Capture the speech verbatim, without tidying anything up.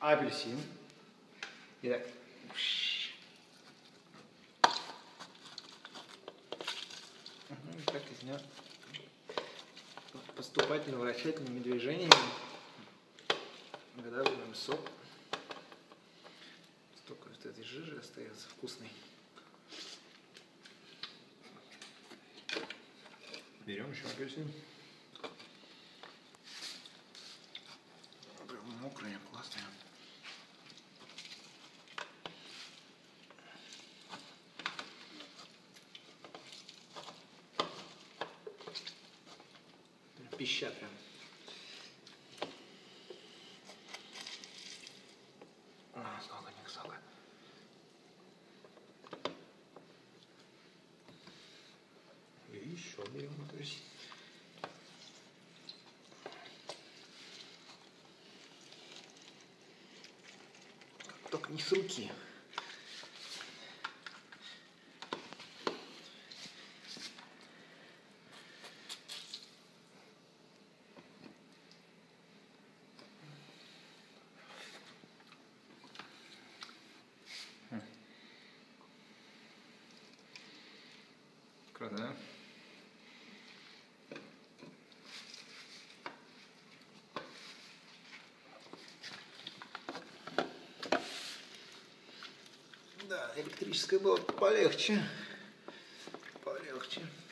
апельсин. Итак. Так из нее поступательно-вращательными движениями выдавливаем сок. Столько вот этой жижи остается вкусной. Берем еще апельсин. Прям мокрая, классная. Пища прям. А, сколько них сока. И еще берем апельсин. Только не с руки. Круто, да? Да, электрическое было полегче. Полегче.